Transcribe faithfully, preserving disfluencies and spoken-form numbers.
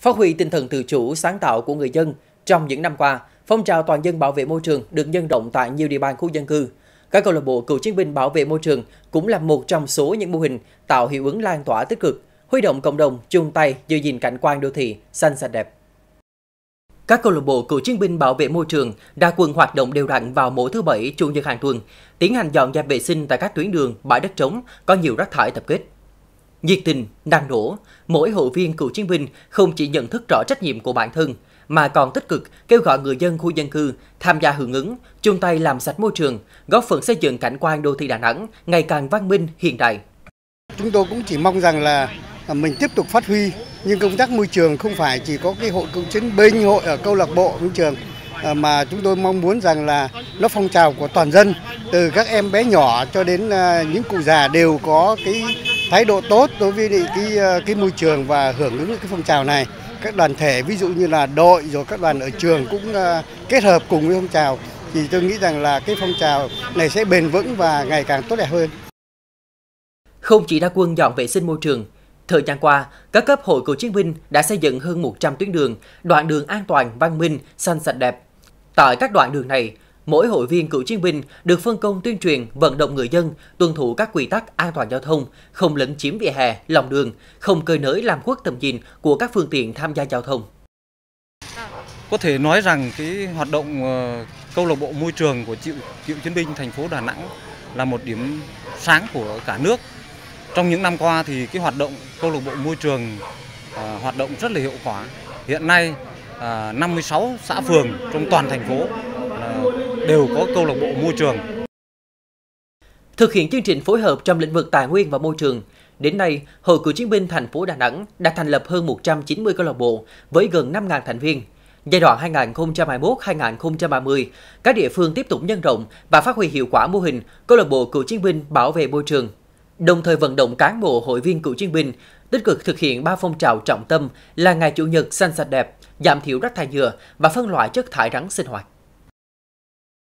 Phát huy tinh thần tự chủ, sáng tạo của người dân, trong những năm qua, phong trào toàn dân bảo vệ môi trường được nhân rộng tại nhiều địa bàn khu dân cư. Các câu lạc bộ cựu chiến binh bảo vệ môi trường cũng là một trong số những mô hình tạo hiệu ứng lan tỏa tích cực, huy động cộng đồng chung tay giữ gìn cảnh quan đô thị xanh sạch đẹp. Các câu lạc bộ cựu chiến binh bảo vệ môi trường ra quân hoạt động đều đặn vào mỗi thứ Bảy, Chủ nhật hàng tuần, tiến hành dọn dẹp vệ sinh tại các tuyến đường, bãi đất trống có nhiều rác thải tập kết. Nhiệt tình, năng nổ, mỗi hội viên cựu chiến binh không chỉ nhận thức rõ trách nhiệm của bản thân, mà còn tích cực kêu gọi người dân khu dân cư tham gia hưởng ứng, chung tay làm sạch môi trường, góp phần xây dựng cảnh quan đô thị Đà Nẵng ngày càng văn minh, hiện đại. Chúng tôi cũng chỉ mong rằng là mình tiếp tục phát huy, nhưng công tác môi trường không phải chỉ có cái hội cựu chiến binh, hội ở câu lạc bộ môi trường, mà chúng tôi mong muốn rằng là nó phong trào của toàn dân, từ các em bé nhỏ cho đến những cụ già đều có cái thái độ tốt đối với cái cái môi trường và hưởng ứng cái phong trào này. Các đoàn thể ví dụ như là đội rồi các đoàn ở trường cũng kết hợp cùng với phong trào, thì tôi nghĩ rằng là cái phong trào này sẽ bền vững và ngày càng tốt đẹp hơn. Không chỉ ra quân dọn vệ sinh môi trường, thời gian qua, các cấp hội cựu chiến binh đã xây dựng hơn một trăm tuyến đường, đoạn đường an toàn, văn minh, xanh sạch đẹp. Tại các đoạn đường này, mỗi hội viên cựu chiến binh được phân công tuyên truyền, vận động người dân tuân thủ các quy tắc an toàn giao thông, không lấn chiếm vỉa hè, lòng đường, không cơi nới làm khuất tầm nhìn của các phương tiện tham gia giao thông. Có thể nói rằng cái hoạt động câu lạc bộ môi trường của cựu chiến binh thành phố Đà Nẵng là một điểm sáng của cả nước. Trong những năm qua thì cái hoạt động câu lạc bộ môi trường uh, hoạt động rất là hiệu quả. Hiện nay uh, năm mươi sáu xã phường trong toàn thành phố uh, đều có câu lạc bộ môi trường. Thực hiện chương trình phối hợp trong lĩnh vực tài nguyên và môi trường, đến nay, Hội cựu chiến binh thành phố Đà Nẵng đã thành lập hơn một trăm chín mươi câu lạc bộ với gần năm nghìn thành viên. Giai đoạn hai nghìn không trăm hai mươi mốt đến hai nghìn không trăm ba mươi, các địa phương tiếp tục nhân rộng và phát huy hiệu quả mô hình câu lạc bộ cựu chiến binh bảo vệ môi trường, đồng thời vận động cán bộ hội viên cựu chiến binh tích cực thực hiện ba phong trào trọng tâm là Ngày Chủ nhật xanh sạch đẹp, giảm thiểu rác thải nhựa và phân loại chất thải rắn sinh hoạt.